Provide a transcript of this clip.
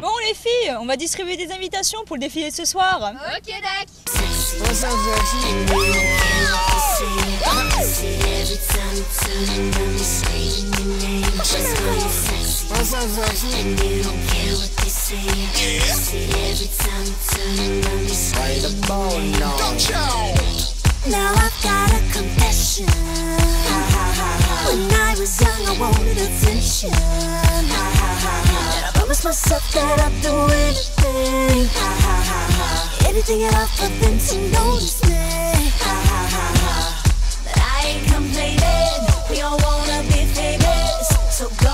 Bon les filles, on va distribuer des invitations pour le défilé de ce soir. Ok, Dac. Now I've got a confession. When I was young I wanted attention. And I promised myself that I'd do anything. Anything at all for them to notice me. But I ain't complaining. We all wanna be famous, so go